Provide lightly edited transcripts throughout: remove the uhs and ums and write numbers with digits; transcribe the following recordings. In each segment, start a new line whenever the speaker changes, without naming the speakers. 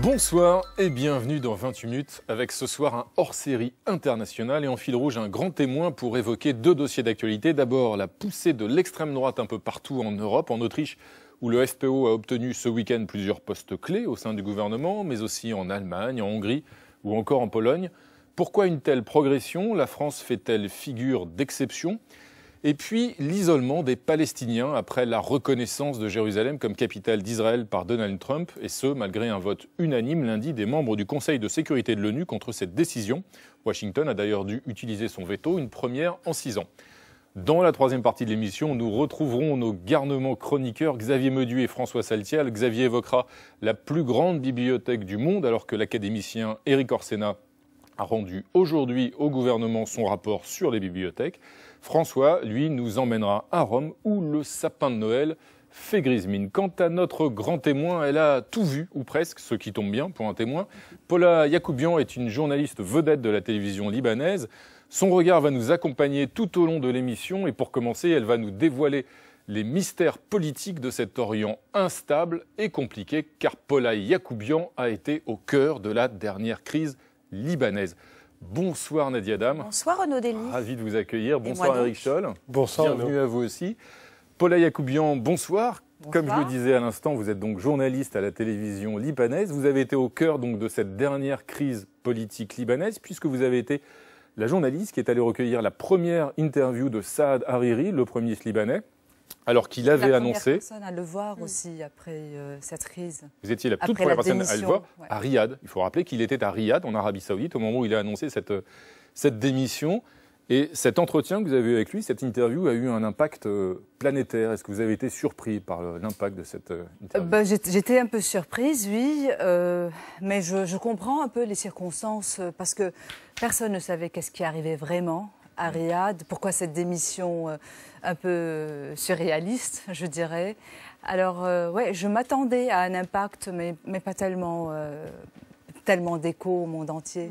Bonsoir et bienvenue dans 28 minutes avec ce soir un hors-série international et en fil rouge un grand témoin pour évoquer deux dossiers d'actualité. D'abord la poussée de l'extrême droite un peu partout en Europe, en Autriche où le FPÖ a obtenu ce week-end plusieurs postes clés au sein du gouvernement, mais aussi en Allemagne, en Hongrie ou encore en Pologne. Pourquoi une telle progression? La France fait-elle figure d'exception? Et puis l'isolement des Palestiniens après la reconnaissance de Jérusalem comme capitale d'Israël par Donald Trump, et ce malgré un vote unanime lundi des membres du Conseil de sécurité de l'ONU contre cette décision. Washington a d'ailleurs dû utiliser son veto, une première en 6 ans. Dans la troisième partie de l'émission, nous retrouverons nos garnements chroniqueurs Xavier Medu et François Saltiel. Xavier évoquera la plus grande bibliothèque du monde alors que l'académicien Éric Orsena a rendu aujourd'hui au gouvernement son rapport sur les bibliothèques. François, lui, nous emmènera à Rome où le sapin de Noël fait grise mine. Quant à notre grand témoin, elle a tout vu, ou presque, ce qui tombe bien pour un témoin. Paula Yacoubian est une journaliste vedette de la télévision libanaise. Son regard va nous accompagner tout au long de l'émission et pour commencer, elle va nous dévoiler les mystères politiques de cet Orient instable et compliqué car Paula Yacoubian a été au cœur de la dernière crise libanaise. Bonsoir Nadia Dam.
Bonsoir Renaud Dely.
Ravi de vous accueillir. Bonsoir Eric Scholl.
Bonsoir.
Bienvenue à vous aussi. Paula Yacoubian, bonsoir. Comme je le disais à l'instant, vous êtes donc journaliste à la télévision libanaise. Vous avez été au cœur donc de cette dernière crise politique libanaise puisque vous avez été la journaliste qui est allée recueillir la première interview de Saad Hariri, le premier ministre libanais, alors qu'il avait annoncé...
La première personne à le voir aussi après cette crise.
Vous étiez la toute première personne à le voir à Riyad. Il faut rappeler qu'il était à Riyad, en Arabie Saoudite, au moment où il a annoncé cette démission. Et cet entretien que vous avez eu avec lui, cette interview, a eu un impact planétaire. Est-ce que vous avez été surpris par l'impact de cette interview?
J'étais un peu surprise, oui, mais je comprends un peu les circonstances parce que personne ne savait qu'est-ce qui arrivait vraiment à Riyad. Pourquoi cette démission un peu surréaliste, je dirais. Alors, ouais, je m'attendais à un impact, mais pas tellement... tellement d'écho au monde entier.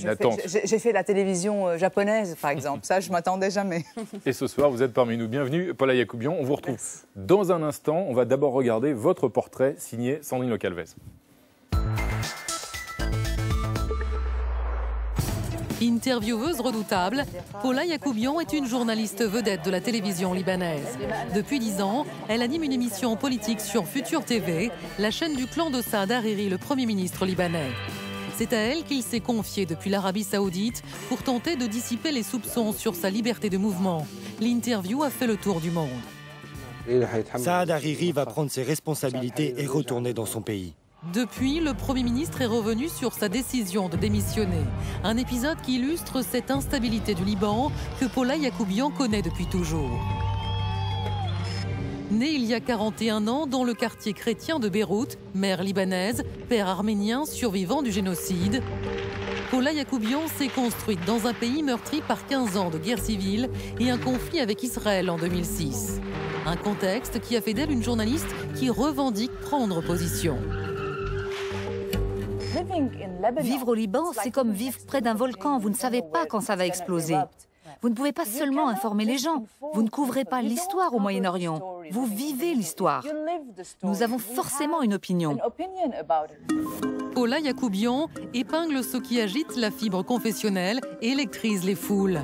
J'ai fait la télévision japonaise, par exemple. Ça, je ne m'attendais jamais.
Et ce soir, vous êtes parmi nous. Bienvenue, Paula Yacoubian. On vous retrouve dans un instant. On va d'abord regarder votre portrait signé Sandrine Le Calvez.
Intervieweuse redoutable, Paula Yacoubian est une journaliste vedette de la télévision libanaise. Depuis 10 ans, elle anime une émission politique sur Futur TV, la chaîne du clan de Saad Hariri, le Premier ministre libanais. C'est à elle qu'il s'est confié depuis l'Arabie Saoudite pour tenter de dissiper les soupçons sur sa liberté de mouvement. L'interview a fait le tour du monde.
Saad Hariri va prendre ses responsabilités et retourner dans son pays.
Depuis, le Premier ministre est revenu sur sa décision de démissionner. Un épisode qui illustre cette instabilité du Liban que Paula Yacoubian connaît depuis toujours. Née il y a 41 ans dans le quartier chrétien de Beyrouth, mère libanaise, père arménien survivant du génocide, Paula Yacoubian s'est construite dans un pays meurtri par 15 ans de guerre civile et un conflit avec Israël en 2006. Un contexte qui a fait d'elle une journaliste qui revendique prendre position.
Vivre au Liban, c'est comme vivre près d'un volcan. Vous ne savez pas quand ça va exploser. Vous ne pouvez pas seulement informer les gens. Vous ne couvrez pas l'histoire au Moyen-Orient. Vous vivez l'histoire. Nous avons forcément une opinion.
Paula Yacoubian épingle ce qui agite la fibre confessionnelle et électrise les foules.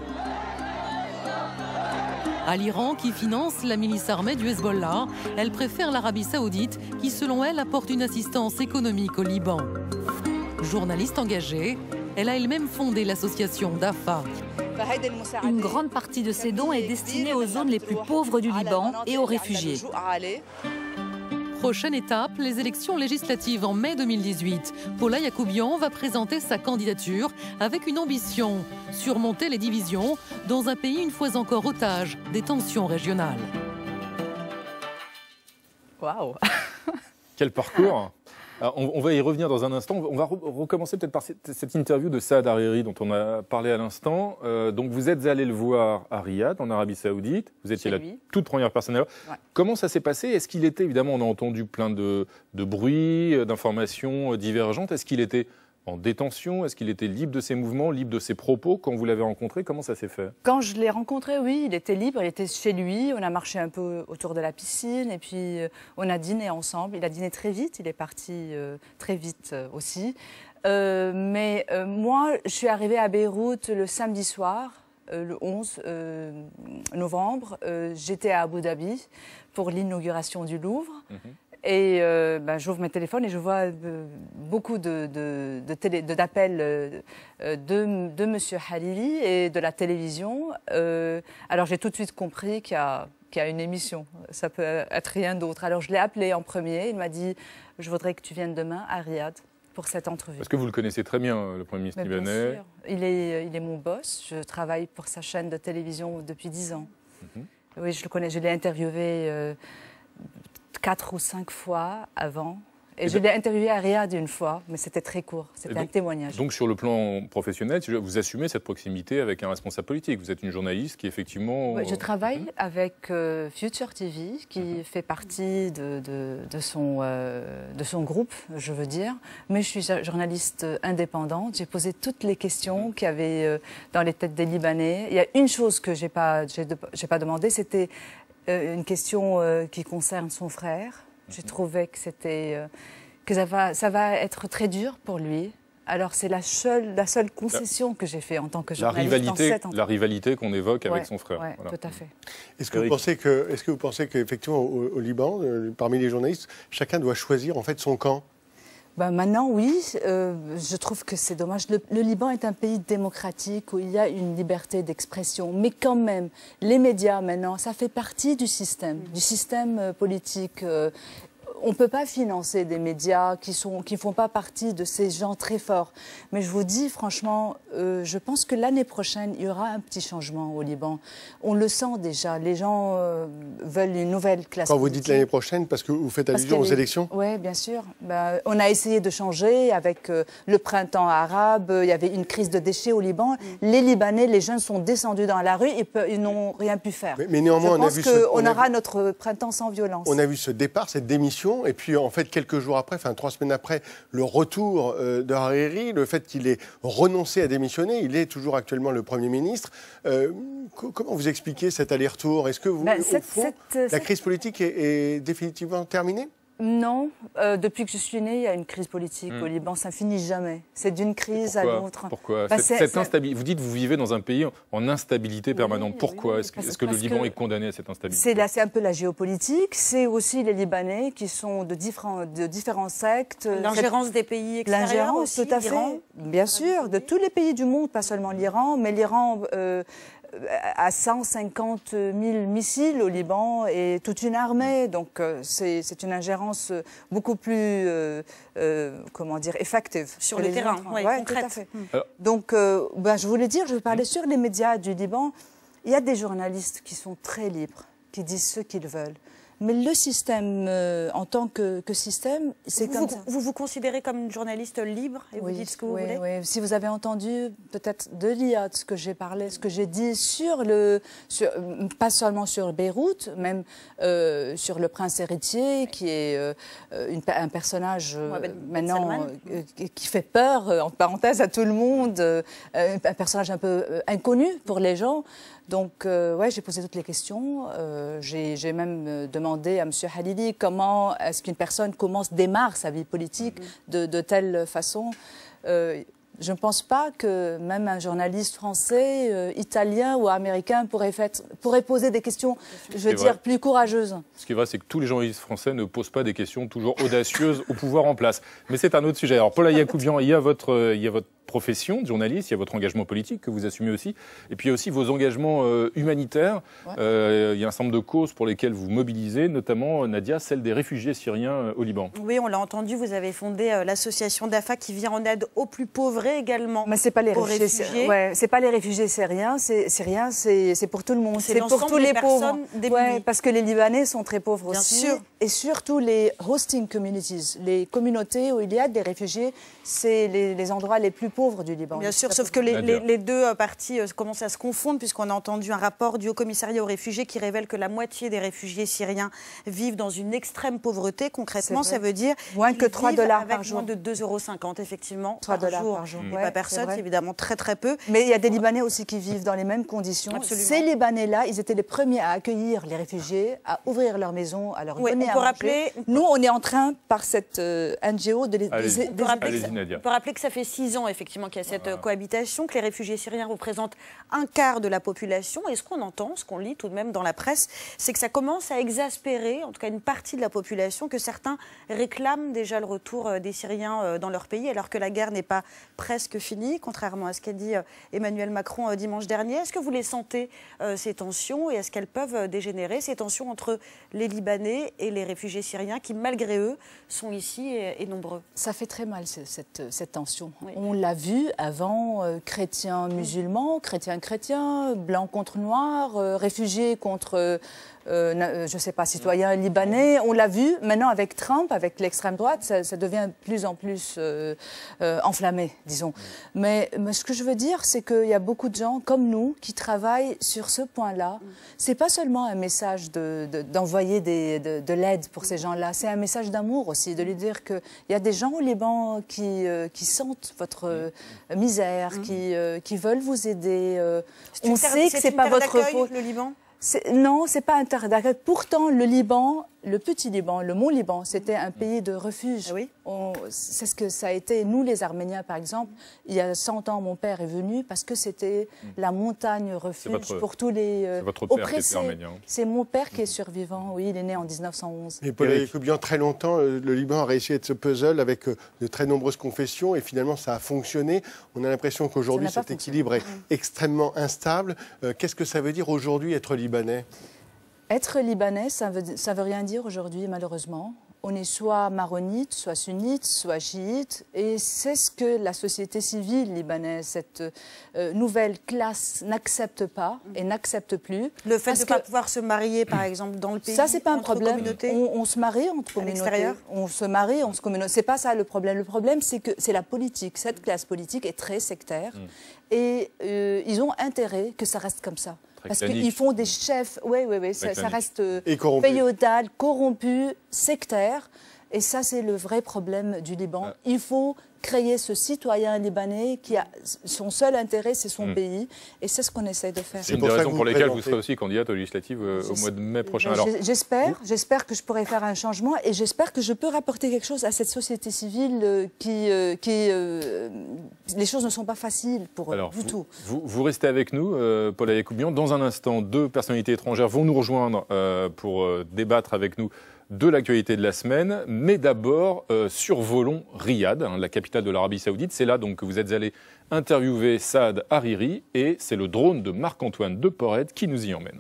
À l'Iran, qui finance la milice armée du Hezbollah, elle préfère l'Arabie Saoudite, qui selon elle apporte une assistance économique au Liban. Journaliste engagée, elle a elle-même fondé l'association DAFA.
Une grande partie de ces dons est destinée aux zones les plus pauvres du Liban et aux réfugiés.
Prochaine étape, les élections législatives en mai 2018. Paula Yacoubian va présenter sa candidature avec une ambition, surmonter les divisions dans un pays une fois encore otage des tensions régionales.
Waouh.
Quel parcours! Alors, on va y revenir dans un instant. On va recommencer peut-être par cette interview de Saad Hariri dont on a parlé à l'instant. Donc vous êtes allé le voir à Riyad, en Arabie Saoudite. Vous étiez la toute première personne à le voir. Ouais. Comment ça s'est passé? Est-ce qu'il était, évidemment, on a entendu plein de bruits, d'informations divergentes. Est-ce qu'il était en détention? Est-ce qu'il était libre de ses mouvements, libre de ses propos quand vous l'avez rencontré? Comment ça s'est fait?
Quand je l'ai rencontré, oui, il était libre, il était chez lui, on a marché un peu autour de la piscine et puis on a dîné ensemble. Il a dîné très vite, il est parti très vite aussi. Mais moi, je suis arrivée à Beyrouth le samedi soir, le 11 novembre. J'étais à Abu Dhabi pour l'inauguration du Louvre. Et j'ouvre mes téléphones et je vois beaucoup d'appels de M. Hariri et de la télévision. Alors j'ai tout de suite compris qu'il y a une émission. Ça peut être rien d'autre. Alors je l'ai appelé en premier. Il m'a dit « Je voudrais que tu viennes demain à Riyad pour cette entrevue. »
Parce que vous le connaissez très bien, le Premier ministre libanais.
Bien sûr. Il est mon boss. Je travaille pour sa chaîne de télévision depuis 10 ans. Oui, je le connais. Je l'ai interviewé 4 ou 5 fois avant. Et je l'ai interviewé à Riyad une fois, mais c'était très court. C'était un témoignage.
Donc sur le plan professionnel, vous assumez cette proximité avec un responsable politique. Vous êtes une journaliste qui effectivement...
Oui, je travaille avec Future TV, qui fait partie de son groupe, je veux dire. Mais je suis journaliste indépendante. J'ai posé toutes les questions qu'il y avait dans les têtes des Libanais. Il y a une chose que j'ai pas demandé, c'était une question qui concerne son frère. J'ai trouvé que ça va être très dur pour lui. Alors c'est la seule concession que j'ai faite en tant que journaliste.
La rivalité qu'on évoque avec son frère.
Oui, voilà. Tout à fait.
Est-ce que vous pensez qu'effectivement au Liban, parmi les journalistes, chacun doit choisir en fait son camp?
Maintenant, oui. Je trouve que c'est dommage. Le Liban est un pays démocratique où il y a une liberté d'expression. Mais quand même, les médias, maintenant, ça fait partie du système politique. On ne peut pas financer des médias qui ne font pas partie de ces gens très forts. Mais je vous dis, franchement, je pense que l'année prochaine, il y aura un petit changement au Liban. On le sent déjà. Les gens veulent une nouvelle classe politique.
Quand vous dites l'année prochaine, parce que vous faites allusion aux élections?
Oui, bien sûr. On a essayé de changer avec le printemps arabe. Il y avait une crise de déchets au Liban. Les Libanais, les jeunes sont descendus dans la rue et ils n'ont rien pu faire.
Mais néanmoins,
je pense qu'on aura notre printemps sans violence.
On a vu ce départ, cette démission. Et puis, en fait, quelques jours après, 3 semaines après, le retour de Hariri, le fait qu'il ait renoncé à démissionner, il est toujours actuellement le Premier ministre. Comment vous expliquez cet aller-retour? Est-ce que la crise politique est définitivement terminée?
Non. Depuis que je suis née, il y a une crise politique au Liban. Ça ne finit jamais. C'est d'une crise à l'autre.
Pourquoi cette instabilité? Vous dites que vous vivez dans un pays en instabilité permanente. Pourquoi? Est-ce que le Liban est condamné à cette instabilité?
C'est un peu la géopolitique. C'est aussi les Libanais qui sont de différents sectes.
L'ingérence des pays extérieurs.
L'ingérence, tout à fait. Bien sûr, de tous les pays du monde, pas seulement l'Iran, mais l'Iran... à 150 000 missiles au Liban et toute une armée. Donc c'est une ingérence beaucoup plus, effective.
Sur le terrain, oui,
tout à fait. Donc je voulais dire, je parlais sur les médias du Liban, il y a des journalistes qui sont très libres, qui disent ce qu'ils veulent. Mais le système, en tant que système, c'est comme ça.
Vous vous considérez comme une journaliste libre et vous dites ce que vous voulez?
Oui. Si vous avez entendu peut-être de Riyad, ce que j'ai parlé, ce que j'ai dit pas seulement sur Beyrouth, même sur le prince héritier, qui est un personnage maintenant qui fait peur, entre parenthèses, à tout le monde, un personnage un peu inconnu pour les gens. Donc, j'ai posé toutes les questions. J'ai même demandé à M. Hariri comment est-ce qu'une personne démarre sa vie politique de telle façon. Je ne pense pas que même un journaliste français, italien ou américain pourrait poser des questions, je veux dire, plus courageuses.
Ce qui est vrai, c'est que tous les journalistes français ne posent pas des questions toujours audacieuses au pouvoir en place. Mais c'est un autre sujet. Alors, Paula Yacoubian, il y a votre profession de journaliste, il y a votre engagement politique que vous assumez aussi, et puis il y a aussi vos engagements humanitaires. Il y a un certain nombre de causes pour lesquelles vous mobilisez, notamment, Nadia, celle des réfugiés syriens au Liban.
Oui, on l'a entendu, vous avez fondé l'association DAFA qui vient en aide aux plus pauvres également.
Mais c'est pas les réfugiés. C'est pas les réfugiés syriens, c'est pour tout le monde.
C'est pour tous les pauvres.
Parce que les Libanais sont très pauvres aussi.
Bien sûr.
Et surtout les hosting communities, les communautés où il y a des réfugiés, c'est les endroits les plus pauvres pauvres du Liban.
Bien sûr, sauf que les deux parties commencent à se confondre, puisqu'on a entendu un rapport du Haut-Commissariat aux réfugiés qui révèle que la moitié des réfugiés syriens vivent dans une extrême pauvreté. Concrètement, ça veut dire
moins que 3 dollars par jour.
Moins de 2,50 €, effectivement,
3 dollars par jour.
Et pas personne, c'est évidemment très très peu.
Mais il y a des Libanais aussi qui vivent dans les mêmes conditions.
Absolument.
Ces Libanais-là, ils étaient les premiers à accueillir les réfugiés, à ouvrir leurs maisons, à leur donner à manger. Nous, on est en train, par cette NGO, de les...
On peut rappeler que ça fait 6 ans, effectivement, qu'il y a cette cohabitation, que les réfugiés syriens représentent un quart de la population. Et ce qu'on entend, ce qu'on lit tout de même dans la presse, c'est que ça commence à exaspérer, en tout cas une partie de la population, que certains réclament déjà le retour des Syriens dans leur pays, alors que la guerre n'est pas presque finie, contrairement à ce qu'a dit Emmanuel Macron dimanche dernier. Est-ce que vous les sentez, ces tensions, et est-ce qu'elles peuvent dégénérer, ces tensions entre les Libanais et les réfugiés syriens qui, malgré eux, sont ici et nombreux?
Ça fait très mal, cette tension. Oui. On l'a vu avant, chrétiens musulmans, chrétiens, blancs contre noirs, réfugiés contre... je ne sais pas, citoyens libanais. On l'a vu, maintenant avec Trump, avec l'extrême droite, ça devient de plus en plus enflammé, disons. Mais ce que je veux dire, c'est qu'il y a beaucoup de gens comme nous qui travaillent sur ce point-là. Ce n'est pas seulement un message d'envoyer de l'aide pour ces gens-là, c'est un message d'amour aussi, de lui dire qu'il y a des gens au Liban qui sentent votre misère, qui veulent vous aider. On sait que ce n'est pas votre faute.
Le Liban ?
Non, ce n'est pas un terre d'accueil. Pourtant, le Liban, le petit Liban, le Mont Liban, c'était un pays de refuge.
Oui.
C'est ce que ça a été. Nous, les Arméniens, par exemple, il y a 100 ans, mon père est venu parce que c'était la montagne refuge pour tous les oppressés. C'est mon père qui est survivant, oui, il est né en 1911.
Et Paula Yacoubian, très longtemps, le Liban a réussi à être ce puzzle avec de très nombreuses confessions et finalement ça a fonctionné. On a l'impression qu'aujourd'hui cet équilibre est extrêmement instable. Qu'est-ce que ça veut dire aujourd'hui être libanais ?
Être libanais, ça veut rien dire aujourd'hui, malheureusement. On est soit maronite, soit sunnite, soit chiite. Et c'est ce que la société civile libanaise, cette nouvelle classe, n'accepte pas et n'accepte plus.
Le fait de ne pas pouvoir se marier, par exemple, dans le pays.
Ça, c'est pas un problème. On se marie entre communautés. On se marie, on se communauté. C'est pas ça le problème. Le problème, c'est que c'est la politique. Cette classe politique est très sectaire. Et ils ont intérêt que ça reste comme ça. Parce qu'ils font des chefs, ça reste féodal, corrompu, sectaire. Et ça, c'est le vrai problème du Liban. Il faut créer ce citoyen libanais qui a son seul intérêt, c'est son pays. Et c'est ce qu'on essaie de faire.
C'est une des raisons pour lesquelles vous serez aussi candidate aux législatives au mois de mai prochain.
J'espère que je pourrai faire un changement et j'espère que je peux rapporter quelque chose à cette société civile les choses ne sont pas faciles pour du tout.
Vous restez avec nous, Paula Yacoubian. Dans un instant, 2 personnalités étrangères vont nous rejoindre pour débattre avec nous de l'actualité de la semaine, mais d'abord survolons Riyad, la capitale de l'Arabie Saoudite. C'est là donc que vous êtes allé interviewer Saad Hariri et c'est le drone de Marc-Antoine de Porrette qui nous y emmène.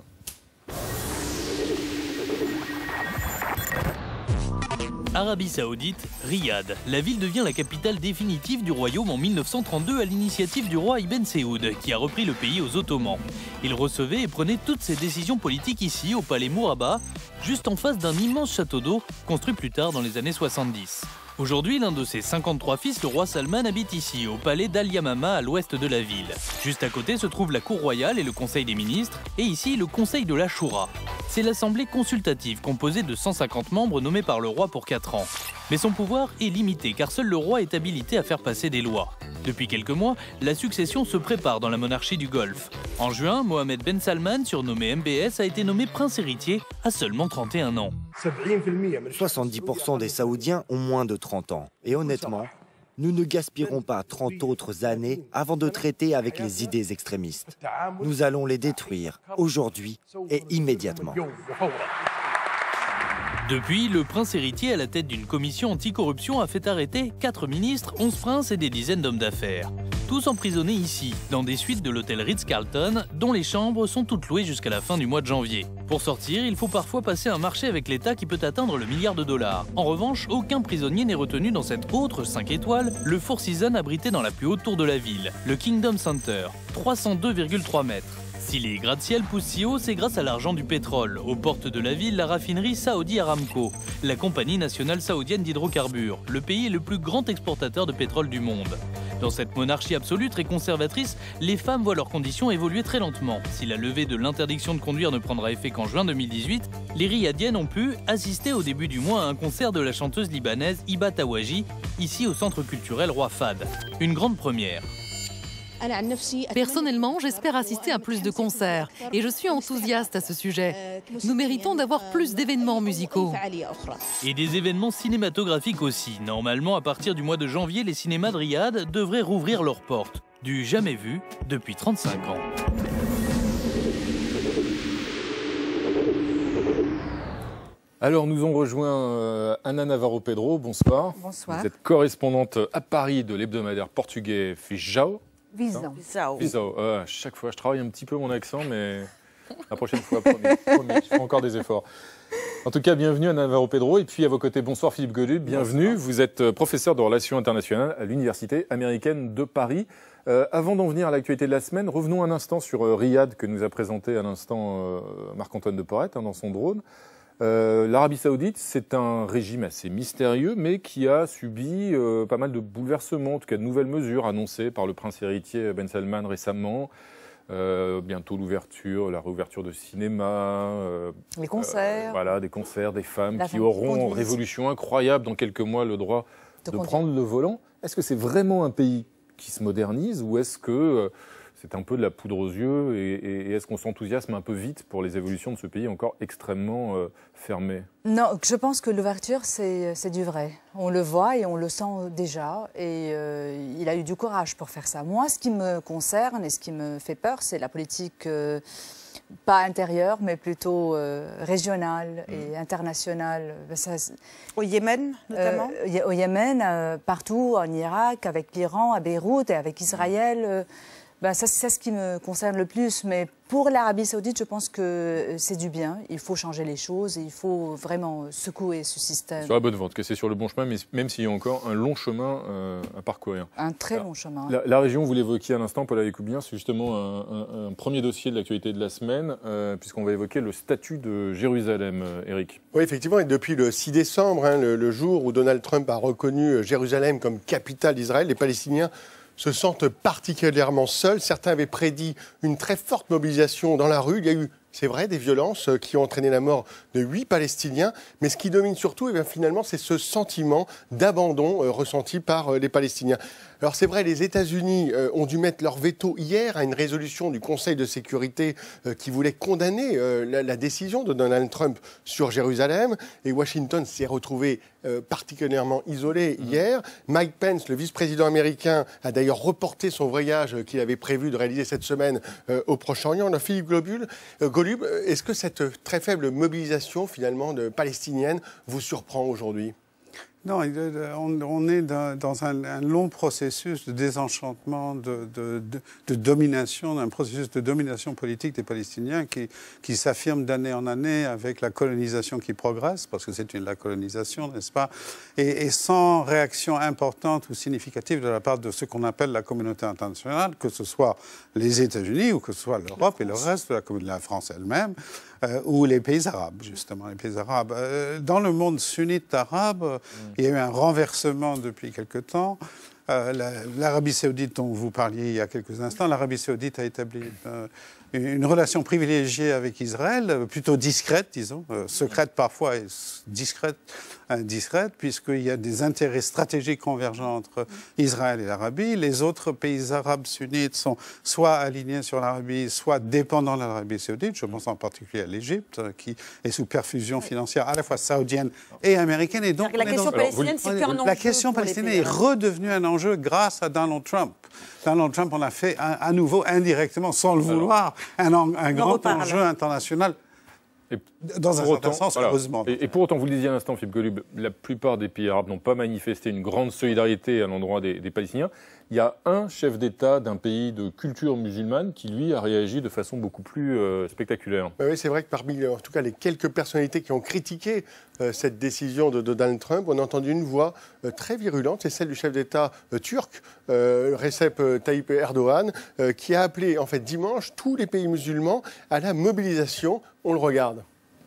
Arabie Saoudite, Riyad. La ville devient la capitale définitive du royaume en 1932 à l'initiative du roi Ibn Saoud, qui a repris le pays aux Ottomans. Il recevait et prenait toutes ses décisions politiques ici, au palais Mourabba, juste en face d'un immense château d'eau, construit plus tard dans les années 70. Aujourd'hui, l'un de ses 53 fils, le roi Salman, habite ici, au palais d'Al-Yamama, à l'ouest de la ville. Juste à côté se trouve la cour royale et le conseil des ministres, et ici le conseil de la Choura. C'est l'assemblée consultative composée de 150 membres nommés par le roi pour 4 ans. Mais son pouvoir est limité, car seul le roi est habilité à faire passer des lois. Depuis quelques mois, la succession se prépare dans la monarchie du Golfe. En juin, Mohamed Ben Salman, surnommé MBS, a été nommé prince héritier à seulement 31 ans.
70% des Saoudiens ont moins de 30 ans. Et honnêtement, nous ne gaspillerons pas 30 autres années avant de traiter avec les idées extrémistes. Nous allons les détruire aujourd'hui et immédiatement.
Depuis, le prince héritier à la tête d'une commission anticorruption a fait arrêter 4 ministres, 11 princes et des dizaines d'hommes d'affaires. Tous emprisonnés ici, dans des suites de l'hôtel Ritz-Carlton, dont les chambres sont toutes louées jusqu'à la fin du mois de janvier. Pour sortir, il faut parfois passer un marché avec l'État qui peut atteindre le $1 milliard. En revanche, aucun prisonnier n'est retenu dans cette autre 5 étoiles, le Four Seasons abrité dans la plus haute tour de la ville, le Kingdom Center, 302,3 mètres. Si les gratte-ciel poussent si haut, c'est grâce à l'argent du pétrole. Aux portes de la ville, la raffinerie Saudi Aramco, la compagnie nationale saoudienne d'hydrocarbures. Le pays est le plus grand exportateur de pétrole du monde. Dans cette monarchie absolue très conservatrice, les femmes voient leurs conditions évoluer très lentement. Si la levée de l'interdiction de conduire ne prendra effet qu'en juin 2018, les Riyadiennes ont pu assister au début du mois à un concert de la chanteuse libanaise Hiba Tawaji, ici au centre culturel Roi Fahd. Une grande première.
Personnellement, j'espère assister à plus de concerts et je suis enthousiaste à ce sujet. Nous méritons d'avoir plus d'événements musicaux.
Et des événements cinématographiques aussi. Normalement, à partir du mois de janvier, les cinémas de Riyad devraient rouvrir leurs portes. Du jamais vu depuis 35 ans.
Alors, nous ont rejoint Ana Navarro-Pedro. Bonsoir.
Bonsoir.
Vous êtes correspondante à Paris de l'hebdomadaire portugais Visão.
Visão.
Chaque fois, je travaille un petit peu mon accent, mais la prochaine fois, promis, je ferai encore des efforts. En tout cas, bienvenue à Navarro-Pedro. Et puis à vos côtés, bonsoir Philippe Golub, bienvenue. Bonsoir. Vous êtes professeur de relations internationales à l'Université américaine de Paris. Avant d'en venir à l'actualité de la semaine, revenons un instant sur Riyad, que nous a présenté à l'instant Marc-Antoine de Porrette dans son drone. L'Arabie Saoudite, c'est un régime assez mystérieux, mais qui a subi pas mal de bouleversements, en tout cas de nouvelles mesures annoncées par le prince héritier Ben Salman récemment. Bientôt la réouverture de cinéma.
Les concerts.
Voilà, des concerts, des femmes qui auront en révolution incroyable dans quelques mois le droit de prendre le volant. Est-ce que c'est vraiment un pays qui se modernise ou est-ce que c'est un peu de la poudre aux yeux et est-ce qu'on s'enthousiasme un peu vite pour les évolutions de ce pays encore extrêmement fermé?
Non, je pense que l'ouverture, c'est du vrai. On le voit et on le sent déjà. Et il a eu du courage pour faire ça. Moi, ce qui me concerne et ce qui me fait peur, c'est la politique, pas intérieure, mais plutôt régionale et internationale.
Au Yémen, notamment
au Yémen, partout, en Irak, avec l'Iran, à Beyrouth et avec Israël. Ça, c'est ce qui me concerne le plus. Mais pour l'Arabie Saoudite, je pense que c'est du bien. Il faut changer les choses et il faut vraiment secouer ce système.
Sur la bonne voie, que c'est sur le bon chemin, mais même s'il y a encore un long chemin à parcourir.
Un très long chemin.
La région, vous l'évoquiez à l'instant, Paula Yacoubien, c'est justement un premier dossier de l'actualité de la semaine, puisqu'on va évoquer le statut de Jérusalem, Eric.
Oui, effectivement, et depuis le 6 décembre, le jour où Donald Trump a reconnu Jérusalem comme capitale d'Israël, les Palestiniens se sentent particulièrement seuls. Certains avaient prédit une très forte mobilisation dans la rue. Il y a eu, c'est vrai, des violences qui ont entraîné la mort de 8 Palestiniens. Mais ce qui domine surtout, finalement, c'est ce sentiment d'abandon ressenti par les Palestiniens. Alors c'est vrai, les États-Unis ont dû mettre leur veto hier à une résolution du Conseil de sécurité qui voulait condamner la décision de Donald Trump sur Jérusalem. Et Washington s'est retrouvé particulièrement isolé hier. Mike Pence, le vice-président américain, a d'ailleurs reporté son voyage qu'il avait prévu de réaliser cette semaine au Proche-Orient. Philippe Golub, est-ce que cette très faible mobilisation finalement palestinienne vous surprend aujourd'hui ?
Non, on est dans un long processus de désenchantement, de domination, un processus de domination politique des Palestiniens qui s'affirme d'année en année avec la colonisation qui progresse, parce que c'est la colonisation, n'est-ce pas, et sans réaction importante ou significative de la part de ce qu'on appelle la communauté internationale, que ce soit les États-Unis ou que ce soit l'Europe et le reste de la communauté, la France elle-même, ou les pays arabes, justement, les pays arabes. Dans le monde sunnite arabe, il y a eu un renversement depuis quelque temps. L'Arabie saoudite dont vous parliez il y a quelques instants, l'Arabie saoudite a établi une relation privilégiée avec Israël, plutôt discrète, disons, secrète parfois et discrète, puisqu'il y a des intérêts stratégiques convergents entre Israël et l'Arabie. Les autres pays arabes sunnites sont soit alignés sur l'Arabie, soit dépendants de l'Arabie saoudite. Je pense en particulier à l'Égypte, qui est sous perfusion financière à la fois saoudienne et américaine. Et donc,
la question palestinienne, c'est plus un enjeu.
La question palestinienne est redevenue un enjeu grâce à Donald Trump. Donald Trump en a fait à nouveau, indirectement, sans le vouloir, un grand enjeu international. Dans un certain sens, heureusement.
Et pour autant, vous le disiez à l'instant, Philippe Golub, la plupart des pays arabes n'ont pas manifesté une grande solidarité à l'endroit des Palestiniens. il y a un chef d'État d'un pays de culture musulmane qui, lui, a réagi de façon beaucoup plus spectaculaire.
Oui, c'est vrai que parmi, en tout cas, les quelques personnalités qui ont critiqué cette décision de Donald Trump, on a entendu une voix très virulente, c'est celle du chef d'État turc, Recep Tayyip Erdogan, qui a appelé, en fait, dimanche, tous les pays musulmans à la mobilisation. On le regarde.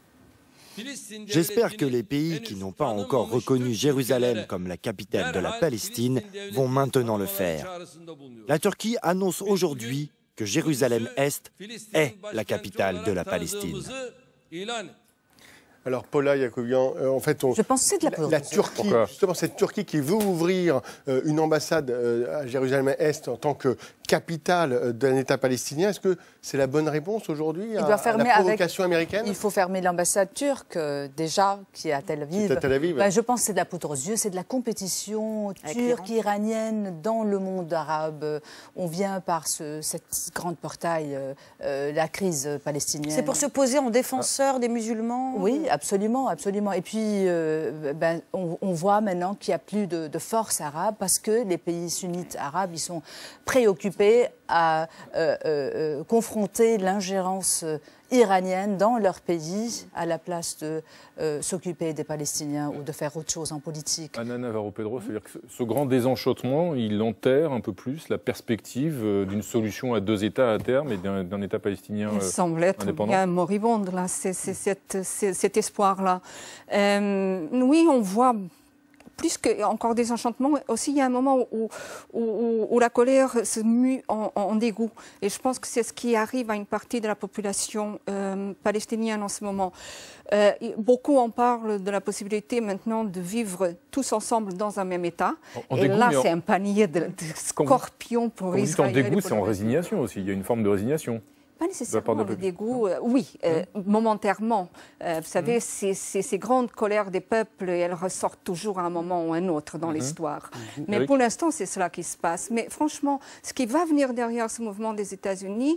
J'espère que les pays qui n'ont pas encore reconnu Jérusalem comme la capitale de la Palestine vont maintenant le faire. La Turquie annonce aujourd'hui que Jérusalem-Est est la capitale de la Palestine.
Alors, Paula Yacoubian, en fait,
je pense que c'est de
la Turquie, justement, cette Turquie qui veut ouvrir une ambassade à Jérusalem-Est en tant que capitale d'un État palestinien, est-ce que c'est la bonne réponse aujourd'hui à la provocation américaine?
Il faut fermer l'ambassade turque, déjà, qui est à Tel Aviv. Je pense que c'est de la poudre aux yeux, c'est de la compétition turque-iranienne dans le monde arabe. On vient par cette grande portail, la crise palestinienne.
C'est pour se poser en défenseur des musulmans?
Oui, absolument, absolument. Et puis, on voit maintenant qu'il n'y a plus de force arabe parce que les pays sunnites arabes, ils sont préoccupés à confronter l'ingérence iranienne dans leur pays à la place de s'occuper des Palestiniens ou de faire autre chose en politique.
Anna Navarro-Pedro, c'est-à-dire que ce grand désenchantement, il enterre un peu plus la perspective d'une solution à deux États à terme et d'un État palestinien indépendant.
Il semble être bien moribonde, là, cet espoir-là. Oui, on voit plus qu'encore des enchantements, aussi il y a un moment où la colère se mue en dégoût. Et je pense que c'est ce qui arrive à une partie de la population palestinienne en ce moment. Beaucoup en parlent de la possibilité maintenant de vivre tous ensemble dans un même État. Et là, c'est un panier de scorpions pour Israël.
En dégoût, c'est en résignation aussi. Il y a une forme de résignation.
Pas nécessairement le dégoût, oui, momentairement. Vous savez, ces grandes colères des peuples, elles ressortent toujours à un moment ou à un autre dans l'histoire. Mais pour l'instant, c'est cela qui se passe. Mais franchement, ce qui va venir derrière ce mouvement des États-Unis,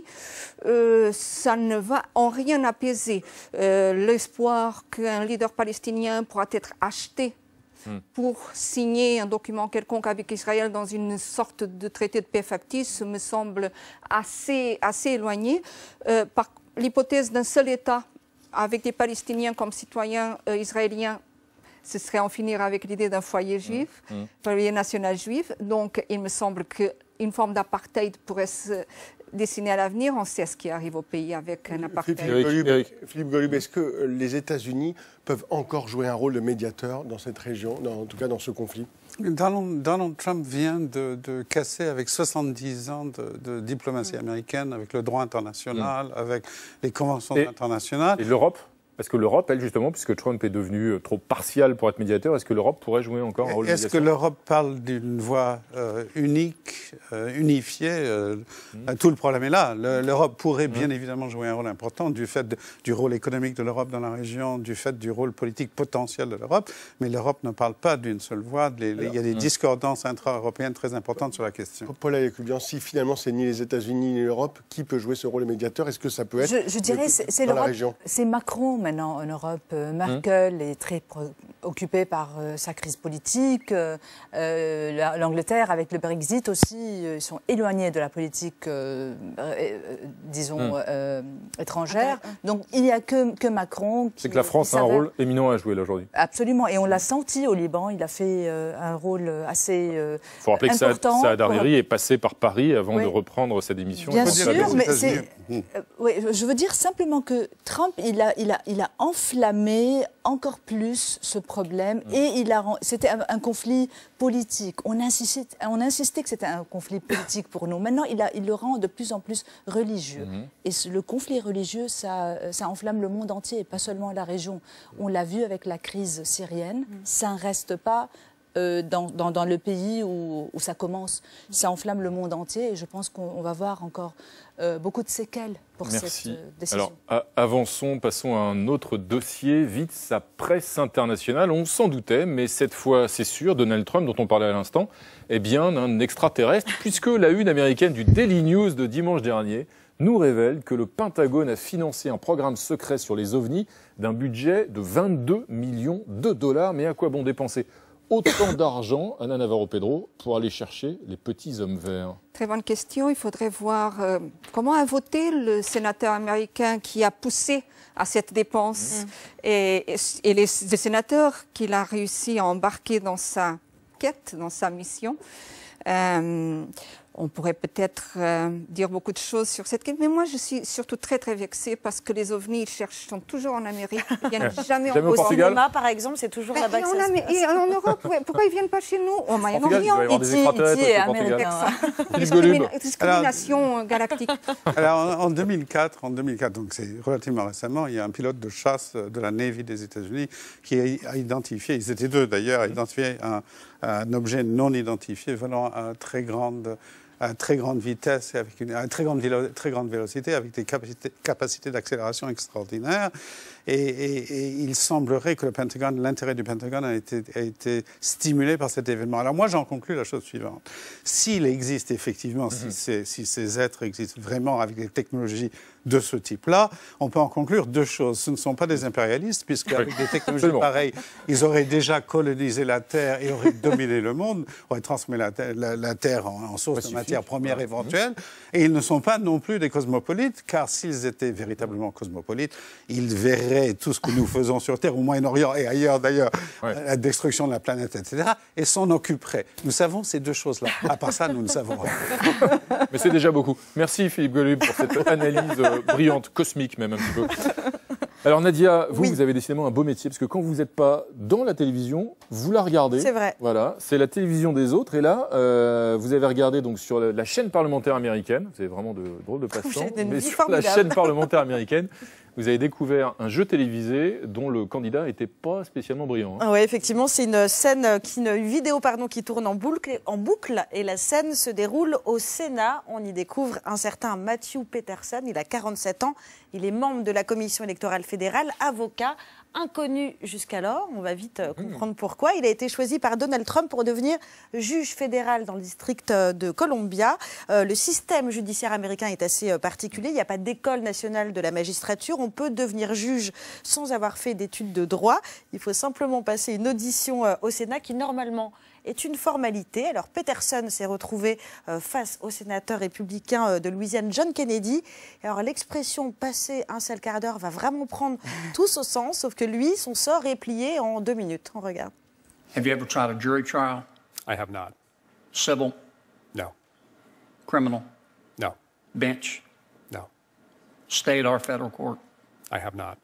ça ne va en rien apaiser l'espoir qu'un leader palestinien pourra être acheté pour signer un document quelconque avec Israël dans une sorte de traité de paix factice me semble assez éloigné. Par l'hypothèse d'un seul État avec des Palestiniens comme citoyens israéliens, ce serait en finir avec l'idée d'un foyer juif, foyer national juif. Donc il me semble qu'une forme d'apartheid pourrait se dessiner à l'avenir. On sait ce qui arrive au pays avec un apartheid.
Philippe Golub, est-ce que les États-Unis peuvent encore jouer un rôle de médiateur dans cette région, en tout cas dans ce conflit?
Donald Trump vient de casser avec 70 ans de diplomatie américaine, avec le droit international, avec les conventions internationales.
Et l'Europe? Est-ce que l'Europe, elle, justement, puisque Trump est devenu trop partial pour être médiateur, est-ce que l'Europe pourrait jouer encore un rôle de médiation?
Est-ce que l'Europe parle d'une voix unique, unifiée? Tout le problème est là. L'Europe pourrait bien évidemment jouer un rôle important du fait du rôle économique de l'Europe dans la région, du fait du rôle politique potentiel de l'Europe, mais l'Europe ne parle pas d'une seule voix. Il y a des discordances intra-européennes très importantes sur la question.
Paula Yacoubian, si finalement c'est ni les États-Unis ni l'Europe, qui peut jouer ce rôle de médiateur? Est-ce que ça peut être
je dirais c'est
dans la région?
C'est Macron maintenant en Europe. Merkel est très occupée par sa crise politique. L'Angleterre, avec le Brexit aussi, ils sont éloignés de la politique, disons, étrangère. Donc il n'y a que Macron qui...
C'est que la France a un rôle éminent à jouer là aujourd'hui.
Absolument. Et on l'a senti au Liban. Il a fait un rôle assez important.
Il faut rappeler que Saad Hariri est passé par Paris avant de reprendre sa démission.
Bien sûr, mais je veux dire simplement que Trump, il a enflammé encore plus ce problème et c'était un conflit politique. On insistait que c'était un conflit politique pour nous. Maintenant, il le rend de plus en plus religieux. Et le conflit religieux, ça enflamme le monde entier, pas seulement la région. On l'a vu avec la crise syrienne. Ça ne reste pas dans le pays où ça commence. Ça enflamme le monde entier et je pense qu'on va voir encore beaucoup de séquelles pour cette décision.
Alors, avançons, passons à un autre dossier. Vite, sa presse internationale, on s'en doutait, mais cette fois, c'est sûr, Donald Trump, dont on parlait à l'instant, est bien un extraterrestre, puisque la une américaine du Daily News de dimanche dernier nous révèle que le Pentagone a financé un programme secret sur les ovnis d'un budget de 22 millions de dollars. Mais à quoi bon dépenser autant d'argent, Ana Navarro-Pedro, pour aller chercher les petits hommes verts?
Très bonne question. Il faudrait voir comment a voté le sénateur américain qui a poussé à cette dépense et les sénateurs qu'il a réussi à embarquer dans sa quête, dans sa mission. On pourrait peut-être dire beaucoup de choses sur cette quête, mais moi je suis surtout très très vexée parce que les ovnis sont toujours en Amérique, ils viennent jamais
au Portugal.
Cinéma, par exemple, c'est toujours là-bas que ça se passe.
En Europe, pourquoi ils viennent pas chez nous? Au Moyen-Orient,
E.T. est américain.
Discrimination galactique.
Alors en 2004, donc c'est relativement récemment, il y a un pilote de chasse de la Navy des États-Unis qui a identifié, ils étaient deux d'ailleurs, a identifié un objet non identifié volant à très grande vitesse et avec une très grande vélocité, avec des capacités d'accélération extraordinaires. Et il semblerait que l'intérêt du Pentagone a été stimulé par cet événement. Alors moi, j'en conclus la chose suivante. S'il existe effectivement, si ces êtres existent vraiment avec des technologies de ce type-là, on peut en conclure deux choses. Ce ne sont pas des impérialistes, puisque avec des technologies pareilles, ils auraient déjà colonisé la Terre et auraient dominé le monde, auraient transformé la Terre en source de matière première éventuelle. Et ils ne sont pas non plus des cosmopolites, car s'ils étaient véritablement cosmopolites, ils verraient tout ce que nous faisons sur Terre, au Moyen-Orient et ailleurs d'ailleurs, la destruction de la planète, etc., et s'en occuperaient. Nous savons ces deux choses-là. À part ça, nous ne savons rien.
Mais c'est déjà beaucoup. Merci Philippe Golub pour cette analyse brillante, cosmique même un petit peu. Alors Nadia, vous avez décidément un beau métier, parce que quand vous n'êtes pas dans la télévision, vous la regardez.
C'est vrai.
Voilà, c'est la télévision des autres. Et là, vous avez regardé donc sur la chaîne parlementaire américaine. Vous avez vraiment de drôles de passe-temps. Mais sur la chaîne parlementaire américaine, vous avez découvert un jeu télévisé dont le candidat n'était pas spécialement brillant.
Oui, effectivement, c'est une vidéo qui tourne en boucle et la scène se déroule au Sénat. On y découvre un certain Matthew Peterson, il a 47 ans, il est membre de la Commission électorale fédérale, avocat, inconnu jusqu'alors, on va vite comprendre pourquoi. Il a été choisi par Donald Trump pour devenir juge fédéral dans le district de Columbia. Le système judiciaire américain est assez particulier, il n'y a pas d'école nationale de la magistrature, on peut devenir juge sans avoir fait d'études de droit. Il faut simplement passer une audition au Sénat qui normalement est une formalité. Alors Peterson s'est retrouvé face au sénateur républicain de Louisiane, John Kennedy. Alors l'expression « passer un sale quart d'heure » va vraiment prendre tout son sens, sauf que lui, son sort est plié en 2 minutes. On regarde.
Have you ever tried a jury trial?
I have not.
Civil?
No.
Criminal?
No.
Bench?
No.
State or federal court?
I have not.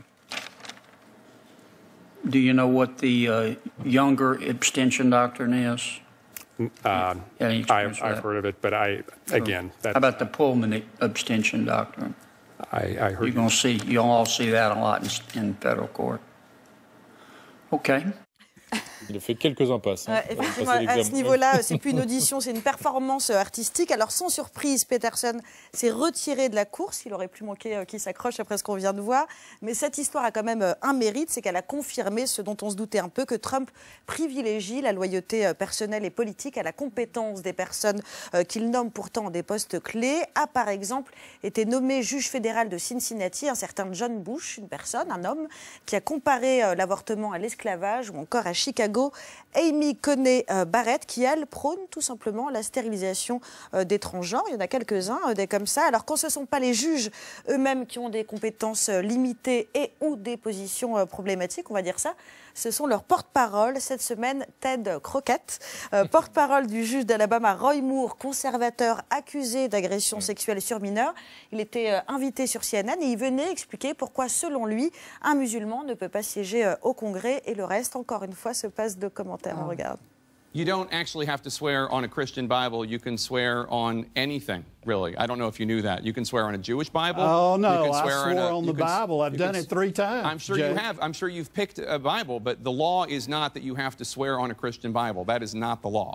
Do you know what the Younger abstention doctrine is?
I've heard of it, but again,
how about the Pullman abstention doctrine?
I heard.
You'll all see that a lot in federal court. Okay.
Il a fait quelques impasses.
Effectivement, à ce niveau-là, c'est plus une audition, c'est une performance artistique. Alors, sans surprise, Peterson s'est retiré de la course. Il aurait pu manquer qu'il s'accroche après ce qu'on vient de voir. Mais cette histoire a quand même un mérite, c'est qu'elle a confirmé ce dont on se doutait un peu, que Trump privilégie la loyauté personnelle et politique à la compétence des personnes qu'il nomme pourtant des postes clés. A par exemple été nommé juge fédéral de Cincinnati un certain John Bush, une personne, un homme, qui a comparé l'avortement à l'esclavage, ou encore à Chicago, Amy Coney Barrett, qui, elle, prône tout simplement la stérilisation des transgenres. Il y en a quelques-uns des comme ça. Alors, quand ce ne sont pas les juges eux-mêmes qui ont des compétences limitées et ou des positions problématiques, on va dire ça, ce sont leurs porte-parole. Cette semaine, Ted Crockett, porte-parole du juge d'Alabama Roy Moore, conservateur accusé d'agression sexuelle sur mineurs. Il était invité sur CNN et il venait expliquer pourquoi, selon lui, un musulman ne peut pas siéger au Congrès. Et le reste, encore une fois, se passe de commentaires. On regarde.
You don't actually have to swear on a Christian Bible. You can swear on anything, really. I don't know if you knew that. You can swear on a Jewish Bible.
Oh, no,
you can swear
I swore on the Bible. I've done it 3 times.
I'm sure you have. I'm sure you've picked a Bible, but the law is not that you have to swear on a Christian Bible. That is not the law.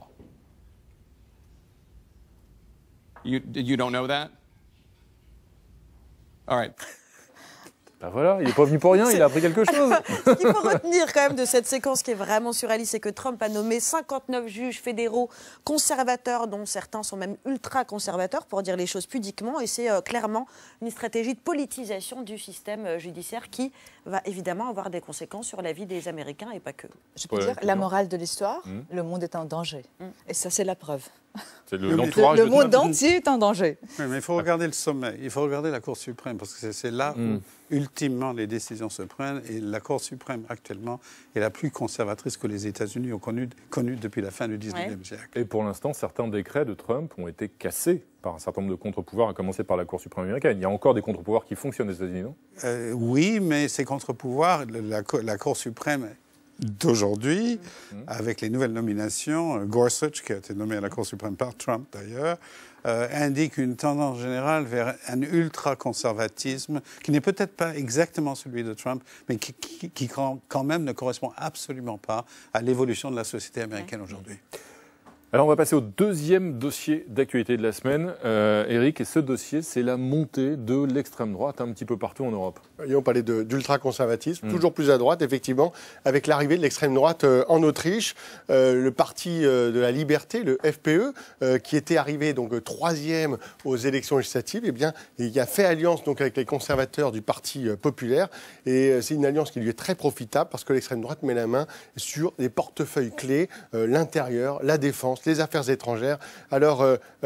You don't know that? All right.
Ben voilà, il n'est pas venu pour rien, il a appris quelque chose.
Ce qu'il faut retenir quand même de cette séquence qui est vraiment surréaliste, c'est que Trump a nommé 59 juges fédéraux conservateurs, dont certains sont même ultra-conservateurs, pour dire les choses pudiquement. Et c'est clairement une stratégie de politisation du système judiciaire qui va évidemment avoir des conséquences sur la vie des Américains et pas que.
Je peux dire, la morale de l'histoire, le monde est en danger. Et ça, c'est la preuve.
C'est
le monde entier est en danger.
Oui, mais il faut regarder le sommet, il faut regarder la Cour suprême, parce que c'est là où, ultimement, les décisions se prennent. Et la Cour suprême, actuellement, est la plus conservatrice que les États-Unis ont connue depuis la fin du 19e siècle.
Et pour l'instant, certains décrets de Trump ont été cassés par un certain nombre de contre-pouvoirs, à commencer par la Cour suprême américaine. Il y a encore des contre-pouvoirs qui fonctionnent aux États-Unis, non?
Oui, mais ces contre-pouvoirs, la Cour suprême d'aujourd'hui, avec les nouvelles nominations, Gorsuch, qui a été nommé à la Cour suprême par Trump d'ailleurs, indique une tendance générale vers un ultra-conservatisme qui n'est peut-être pas exactement celui de Trump, mais qui quand même ne correspond absolument pas à l'évolution de la société américaine aujourd'hui.
Alors on va passer au deuxième dossier d'actualité de la semaine, Eric, et ce dossier, c'est la montée de l'extrême droite un petit peu partout en Europe.
Et on parlait d'ultra-conservatisme, toujours plus à droite, effectivement, avec l'arrivée de l'extrême droite en Autriche, le parti de la liberté, le FPE, qui était arrivé donc troisième aux élections législatives, eh bien, il a fait alliance donc avec les conservateurs du Parti populaire, et c'est une alliance qui lui est très profitable parce que l'extrême droite met la main sur des portefeuilles clés, l'intérieur, la défense, les affaires étrangères. Alors,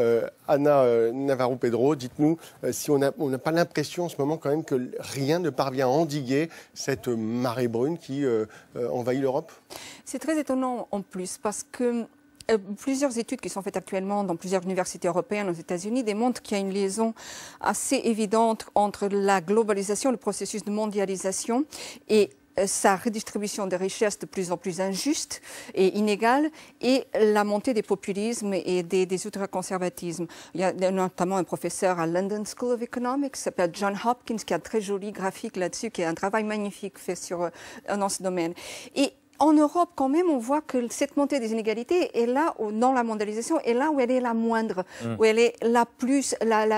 Anna Navarro-Pedro, dites-nous si on n'a pas l'impression en ce moment quand même que rien ne parvient à endiguer cette marée brune qui envahit l'Europe?
C'est très étonnant en plus parce que plusieurs études qui sont faites actuellement dans plusieurs universités européennes aux États-Unis démontrent qu'il y a une liaison assez évidente entre la globalisation, le processus de mondialisation et sa redistribution des richesses de plus en plus injuste et inégale et la montée des populismes et des ultraconservatismes. Il y a notamment un professeur à London School of Economics qui s'appelle John Hopkins qui a un très joli graphique là-dessus, qui a un travail magnifique fait dans ce domaine. Et en Europe, quand même, on voit que cette montée des inégalités est là, dans la mondialisation, est là où elle est la moindre, où elle est la plus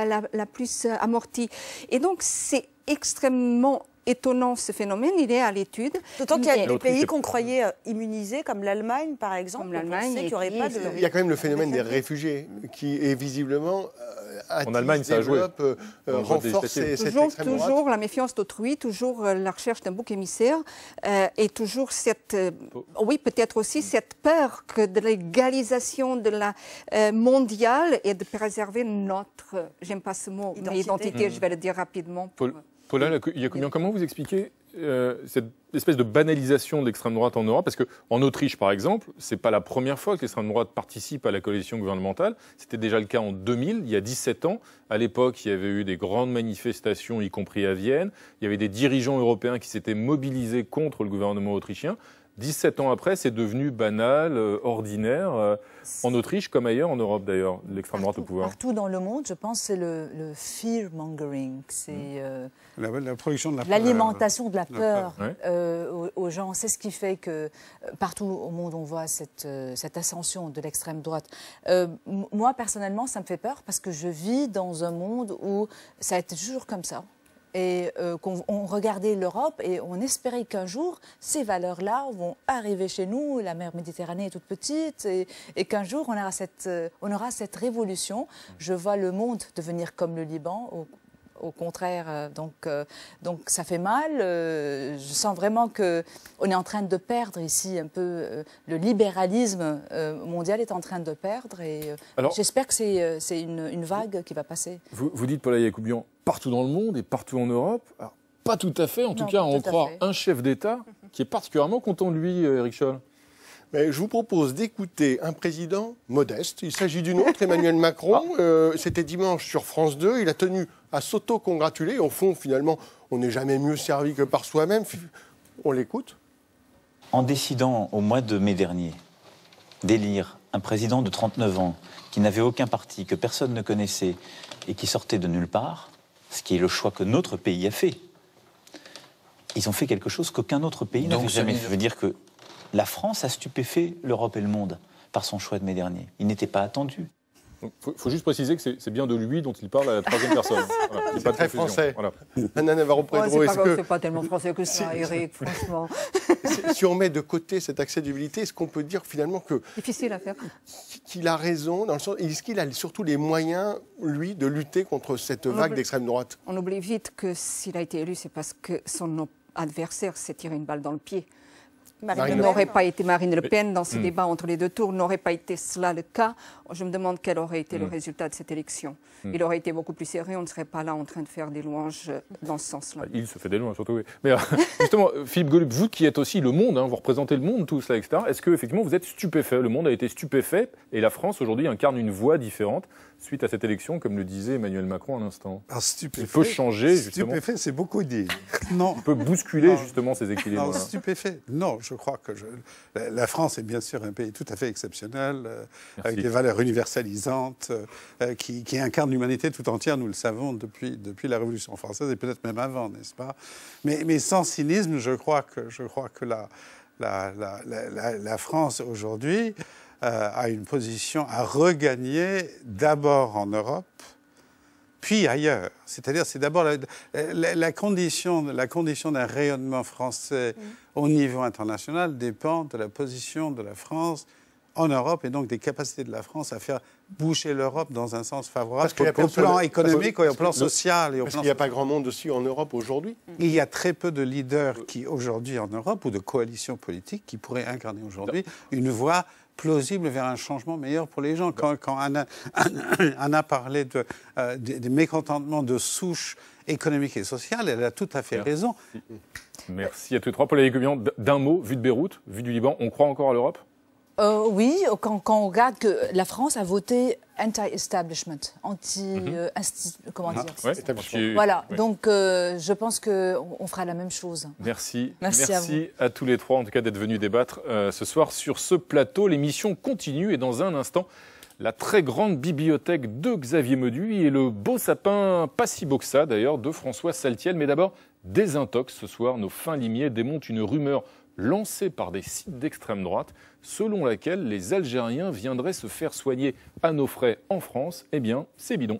amortie. Et donc, c'est extrêmement étonnant ce phénomène, il est à l'étude.
D'autant qu'il y a des pays qu'on croyait immunisés, comme l'Allemagne par exemple.
L'Allemagne,
il y a quand même le phénomène des réfugiés qui est visiblement
en Allemagne, ça a joué.
Renforce cette extrême droite.
Toujours la méfiance d'autrui, toujours la recherche d'un bouc émissaire et toujours cette, oui, peut-être aussi cette peur que de l'égalisation de la mondiale et de préserver notre, j'aime pas ce mot, identité, je vais le dire rapidement.
Paula Yacoubian, comment vous expliquez cette espèce de banalisation de l'extrême droite en Europe? Parce qu'en Autriche, par exemple, ce n'est pas la première fois que l'extrême droite participe à la coalition gouvernementale. C'était déjà le cas en 2000, il y a 17 ans. À l'époque, il y avait eu des grandes manifestations, y compris à Vienne. Il y avait des dirigeants européens qui s'étaient mobilisés contre le gouvernement autrichien. 17 ans après, c'est devenu banal, ordinaire, en Autriche comme ailleurs en Europe d'ailleurs, l'extrême droite au pouvoir.
Partout dans le monde, je pense, c'est le fear-mongering, c'est
la production de la peur,
l'alimentation de la peur aux gens. C'est ce qui fait que partout au monde, on voit cette ascension de l'extrême droite. Moi, personnellement, ça me fait peur parce que je vis dans un monde où ça a été toujours comme ça. Et qu'on regardait l'Europe et on espérait qu'un jour, ces valeurs-là vont arriver chez nous. La mer Méditerranée est toute petite et qu'un jour, on aura cette révolution. Je vois le monde devenir comme le Liban, au contraire. Donc ça fait mal. Je sens vraiment qu'on est en train de perdre ici un peu. Le libéralisme mondial est en train de perdre. Et j'espère que c'est une vague qui va passer.
Vous dites, Paula Yacoubian, partout dans le monde et partout en Europe. Alors, pas tout à fait. En tout cas, on croit un chef d'État qui est particulièrement content de lui, Éric Scholl.
Mais je vous propose d'écouter un président modeste. Il s'agit du nôtre, Emmanuel Macron. C'était dimanche sur France 2. Il a tenu à s'auto-congratuler. Au fond, finalement, on n'est jamais mieux servi que par soi-même. On l'écoute.
En décidant au mois de mai dernier d'élire un président de 39 ans qui n'avait aucun parti, que personne ne connaissait et qui sortait de nulle part, ce qui est le choix que notre pays a fait, ils ont fait quelque chose qu'aucun autre pays n'avait jamais fait. Ça veut dire que la France a stupéfait l'Europe et le monde par son choix de mai dernier. Il n'était pas attendu.
Il faut juste préciser que c'est bien de lui dont il parle à la troisième personne. Voilà,
c'est pas très français.
Voilà.
Anna Navarro-Pedro,
c'est pas tellement français que ça, Eric, franchement.
Si on met de côté cette accessibilité, est-ce qu'on peut dire finalement que...
Difficile à faire.
Qu'il a raison, dans le sens, est-ce qu'il a surtout les moyens, lui, de lutter contre cette vague d'extrême droite?
On oublie vite que s'il a été élu, c'est parce que son adversaire s'est tiré une balle dans le pied. N'aurait pas été Marine Le Pen dans ce débat entre les deux tours, n'aurait pas été cela le cas. Je me demande quel aurait été le résultat de cette élection. Il aurait été beaucoup plus sérieux, on ne serait pas là en train de faire des louanges dans ce sens-là.
Il se fait des louanges, surtout, oui. Mais justement, Philippe Gollub, vous qui êtes aussi le monde, vous représentez le monde, tout cela, etc., est-ce qu'effectivement vous êtes stupéfait? Le monde a été stupéfait et la France, aujourd'hui, incarne une voix différente suite à cette élection, comme le disait Emmanuel Macron à l'instant. Il peut changer, justement.
Stupéfait, c'est beaucoup dit. Non.
Il peut bousculer, justement, ces équilibres.
Non, stupéfait. Non, je crois que la France est bien sûr un pays tout à fait exceptionnel, avec des valeurs universalisantes, qui incarne l'humanité tout entière, nous le savons, depuis la Révolution française et peut-être même avant, n'est-ce pas? Mais sans cynisme, je crois que la France aujourd'hui a une position à regagner d'abord en Europe, puis ailleurs. C'est-à-dire, c'est d'abord la condition d'un rayonnement français au niveau international dépend de la position de la France en Europe et donc des capacités de la France à faire bouger l'Europe dans un sens favorable au plan économique, au plan social.
Parce qu'il n'y a pas grand monde aussi en Europe aujourd'hui.
Il y a très peu de leaders qui aujourd'hui en Europe ou de coalitions politiques qui pourraient incarner aujourd'hui une voie plausible vers un changement meilleur pour les gens. Quand Anna parlait des mécontentements de souche économique et sociale, elle a tout à fait raison.
Merci à tous les trois. Paul Gubian, d'un mot, vu de Beyrouth, vu du Liban, on croit encore à l'Europe?
Oui, quand on regarde que la France a voté anti-establishment, comment dire Voilà, donc je pense qu'on fera la même chose.
Merci.
Merci
à tous les trois, en tout cas, d'être venus débattre ce soir sur ce plateau. L'émission continue et dans un instant, la très grande bibliothèque de Xavier Mauduit et le beau sapin, pas si beau que ça d'ailleurs, de François Saltiel. Mais d'abord, désintox. Ce soir, nos fins limiers démontent une rumeur lancée par des sites d'extrême droite, selon laquelle les Algériens viendraient se faire soigner à nos frais en France. Eh bien, c'est bidon.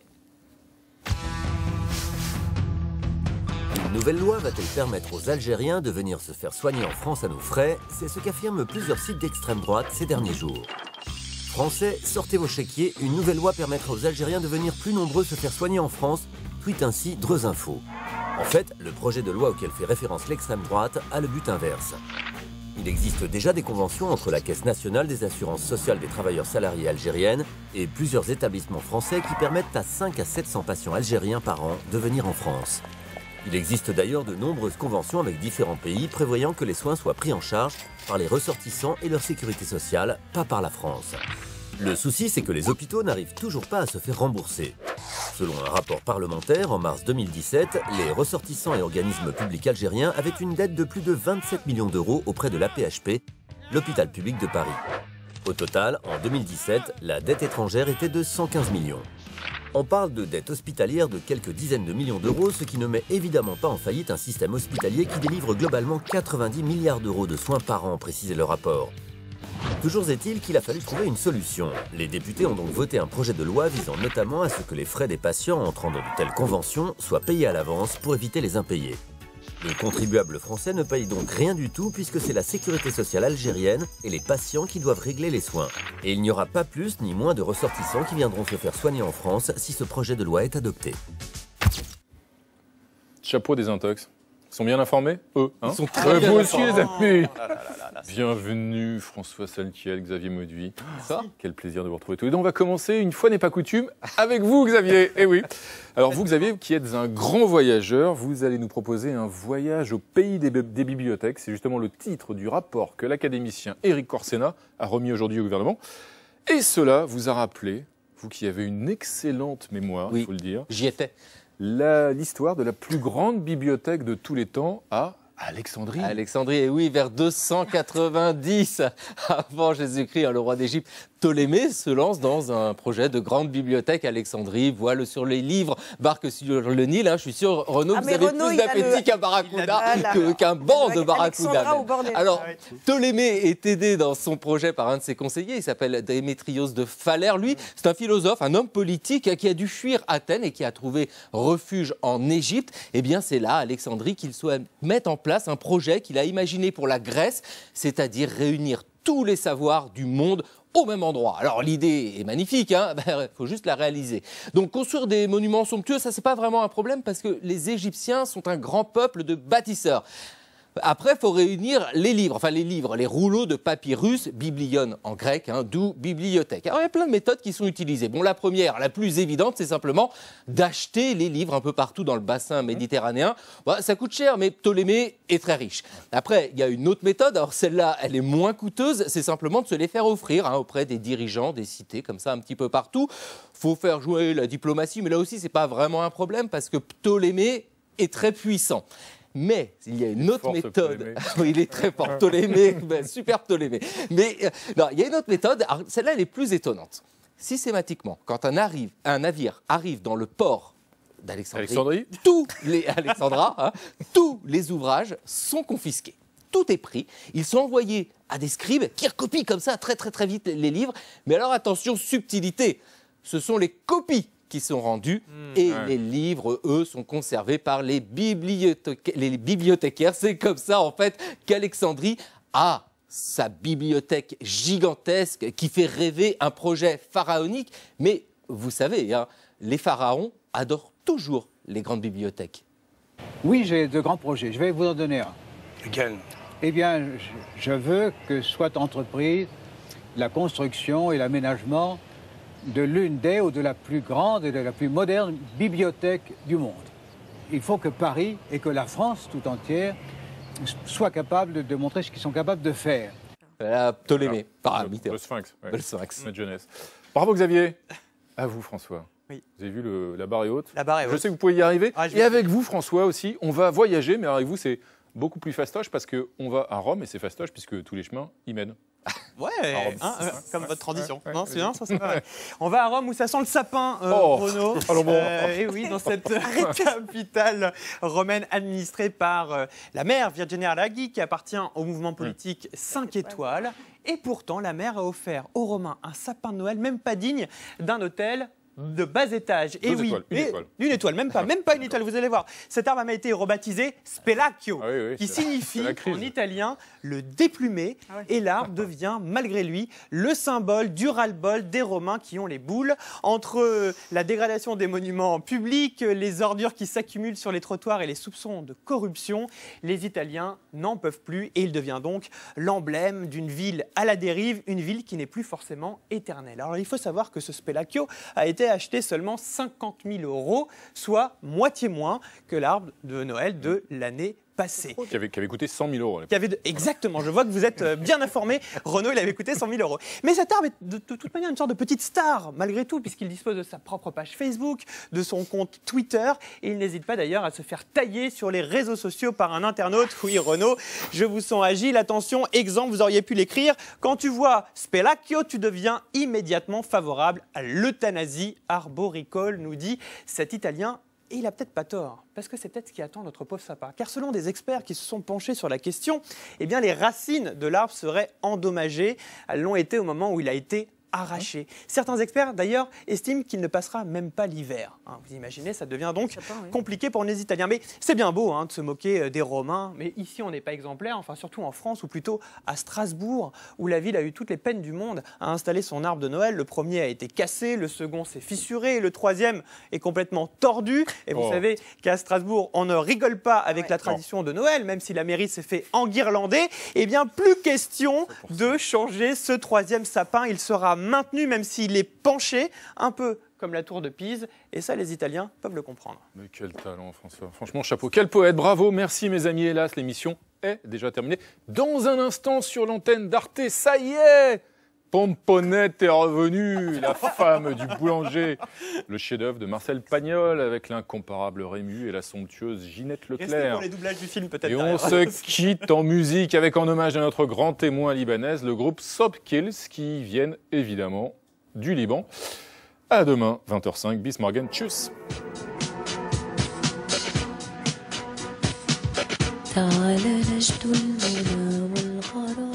Une nouvelle loi va-t-elle permettre aux Algériens de venir se faire soigner en France à nos frais? C'est ce qu'affirment plusieurs sites d'extrême droite ces derniers jours. Français, sortez vos chéquiers, une nouvelle loi permettra aux Algériens de venir plus nombreux se faire soigner en France, tweet ainsi Dreux Info. En fait, le projet de loi auquel fait référence l'extrême droite a le but inverse. Il existe déjà des conventions entre la Caisse nationale des assurances sociales des travailleurs salariés algériennes et plusieurs établissements français qui permettent à 5 à 700 patients algériens par an de venir en France. Il existe d'ailleurs de nombreuses conventions avec différents pays prévoyant que les soins soient pris en charge par les ressortissants et leur sécurité sociale, pas par la France. Le souci, c'est que les hôpitaux n'arrivent toujours pas à se faire rembourser. Selon un rapport parlementaire, en mars 2017, les ressortissants et organismes publics algériens avaient une dette de plus de 27 millions d'euros auprès de l'AP-HP, l'hôpital public de Paris. Au total, en 2017, la dette étrangère était de 115 millions. On parle de dette hospitalière de quelques dizaines de millions d'euros, ce qui ne met évidemment pas en faillite un système hospitalier qui délivre globalement 90 milliards d'euros de soins par an, précisait le rapport. Toujours est-il qu'il a fallu trouver une solution. Les députés ont donc voté un projet de loi visant notamment à ce que les frais des patients entrant dans de telles conventions soient payés à l'avance pour éviter les impayés. Le contribuable français ne paye donc rien du tout puisque c'est la sécurité sociale algérienne et les patients qui doivent régler les soins. Et il n'y aura pas plus ni moins de ressortissants qui viendront se faire soigner en France si ce projet de loi est adopté.
Chapeau des intox. Ils sont bien informés, eux.
Ils sont très bien
vous aussi,
informés.
les amis. Bienvenue, François Saltiel, Xavier Mauduit. Quel plaisir de vous retrouver tous les deux. On va commencer, une fois n'est pas coutume, avec vous, Xavier. Eh oui. Alors vous, Xavier, qui êtes un grand voyageur, vous allez nous proposer un voyage au pays des bibliothèques. C'est justement le titre du rapport que l'académicien Éric Corsena a remis aujourd'hui au gouvernement. Et cela vous a rappelé, vous qui avez une excellente mémoire, il faut le dire.
J'y étais.
L'histoire de la plus grande bibliothèque de tous les temps à Alexandrie.
Alexandrie, et oui, vers 290 avant Jésus-Christ, le roi d'Égypte Ptolémée se lance dans un projet de grande bibliothèque à Alexandrie, voile sur les livres, barque sur le Nil. Je suis sûr, Renaud, vous avez plus d'appétit qu'un barracuda, qu'un banc de barracuda. Alors, Ptolémée est aidé dans son projet par un de ses conseillers, il s'appelle Démétrios de Phalère. Lui, c'est un philosophe, un homme politique qui a dû fuir Athènes et qui a trouvé refuge en Égypte. Eh bien, c'est là, à Alexandrie, qu'il souhaite mettre en place un projet qu'il a imaginé pour la Grèce, c'est-à-dire réunir tous les savoirs du monde au même endroit. Alors l'idée est magnifique, il faut juste la réaliser. Donc construire des monuments somptueux, ça c'est pas vraiment un problème parce que les Égyptiens sont un grand peuple de bâtisseurs. Après, il faut réunir les livres, les rouleaux de papyrus, biblion en grec, d'où bibliothèque. Alors, il y a plein de méthodes qui sont utilisées. Bon, la première, la plus évidente, c'est simplement d'acheter les livres un peu partout dans le bassin méditerranéen. Ça coûte cher, mais Ptolémée est très riche. Après, il y a une autre méthode, alors celle-là, elle est moins coûteuse, c'est simplement de se les faire offrir auprès des dirigeants des cités, comme ça, un petit peu partout. Il faut faire jouer la diplomatie, mais là aussi, ce n'est pas vraiment un problème parce que Ptolémée est très puissant. Mais il y a une autre méthode. Oui, il est très fort, Ptolémée, super Ptolémée. Mais non, il y a une autre méthode, celle-là, elle est plus étonnante. Systématiquement, quand un navire arrive dans le port d'Alexandrie, tous les ouvrages sont confisqués. Tout est pris, ils sont envoyés à des scribes qui recopient comme ça très très très vite les livres. Mais alors attention, subtilité, ce sont les copies qui sont rendus et les livres, eux, sont conservés par les bibliothécaires. C'est comme ça, en fait, qu'Alexandrie a sa bibliothèque gigantesque qui fait rêver un projet pharaonique. Mais vous savez, les pharaons adorent toujours les grandes bibliothèques.
Oui, j'ai de grands projets. Je vais vous en donner un.
Lequel?
Eh bien, je veux que soit entreprise la construction et l'aménagement de l'une des ou de la plus grande et de la plus moderne bibliothèque du monde. Il faut que Paris et que la France tout entière soient capables de montrer ce qu'ils sont capables de faire.
Ptolémée, le Sphinx. Ouais. Le Sphinx. Notre jeunesse. Bravo Xavier. À vous François.
Oui.
Vous avez vu la barre est haute.
La barre est haute.
Je sais que vous pouvez y arriver. Et avec vous François aussi, on va voyager, mais avec vous c'est beaucoup plus fastoche parce qu'on va à Rome et c'est fastoche puisque tous les chemins y mènent.
Ouais, comme votre tradition. Non, c'est bien, ça c'est pas mal. On va à Rome où ça sent le sapin, Renaud. Et oui, dans cette capitale romaine administrée par la mère Virginia Raggi, qui appartient au mouvement politique 5 étoiles. Et pourtant, la mère a offert aux Romains un sapin de Noël, même pas digne d'un hôtel de bas étage. Et oui, une étoile, même pas une étoile, vous allez voir. Cet arbre a été rebaptisé Spelacchio, qui signifie en italien le déplumé. Et l'arbre devient, malgré lui, le symbole du ras-le-bol des Romains qui ont les boules. Entre la dégradation des monuments publics, les ordures qui s'accumulent sur les trottoirs et les soupçons de corruption, les Italiens n'en peuvent plus et il devient donc l'emblème d'une ville à la dérive, une ville qui n'est plus forcément éternelle. Alors il faut savoir que ce Spelacchio a été acheté seulement 50 000 €, soit moitié moins que l'arbre de Noël de l'année passée.
Qui avait coûté 100 000 €.
Exactement, je vois que vous êtes bien informé. Renaud, il avait coûté 100 000 €. Mais cet arbre est de toute manière une sorte de petite star, malgré tout, puisqu'il dispose de sa propre page Facebook, de son compte Twitter, et il n'hésite pas d'ailleurs à se faire tailler sur les réseaux sociaux par un internaute. Oui, Renaud, je vous sens agile. Attention, exemple, vous auriez pu l'écrire. Quand tu vois Spelacchio, tu deviens immédiatement favorable à l'euthanasie arboricole, nous dit cet Italien. Et il n'a peut-être pas tort, parce que c'est peut-être ce qui attend notre pauvre sapin. Car selon des experts qui se sont penchés sur la question, eh bien les racines de l'arbre seraient endommagées. Elles l'ont été au moment où il a été arraché. Certains experts, d'ailleurs, estiment qu'il ne passera même pas l'hiver. Vous imaginez, ça devient donc compliqué pour les Italiens. Mais c'est bien beau de se moquer des Romains, mais ici, on n'est pas exemplaire, enfin surtout en France, ou plutôt à Strasbourg, où la ville a eu toutes les peines du monde à installer son arbre de Noël. Le premier a été cassé, le second s'est fissuré, le troisième est complètement tordu. Et vous savez qu'à Strasbourg, on ne rigole pas avec la tradition de Noël, même si la mairie s'est fait enguirlander. Eh bien, plus question de changer ce troisième sapin. Il sera maintenu, même s'il est penché, un peu comme la tour de Pise, et ça, les Italiens peuvent le comprendre.
Mais quel talent, François. Franchement, chapeau. Quel poète, bravo, merci mes amis. Hélas, l'émission est déjà terminée. Dans un instant, sur l'antenne d'Arte, ça y est, pomponnette est revenue, la femme du boulanger. Le chef-d'œuvre de Marcel Pagnol avec l'incomparable Rému et la somptueuse Ginette Leclerc.
Restez pour les doublages du film peut-être.
Et on se quitte en musique avec en hommage à notre grand témoin libanaise, le groupe Sobkils, qui viennent évidemment du Liban. À demain, 20h05, bis morgen, tchuss. تعال نجد المنى والغرام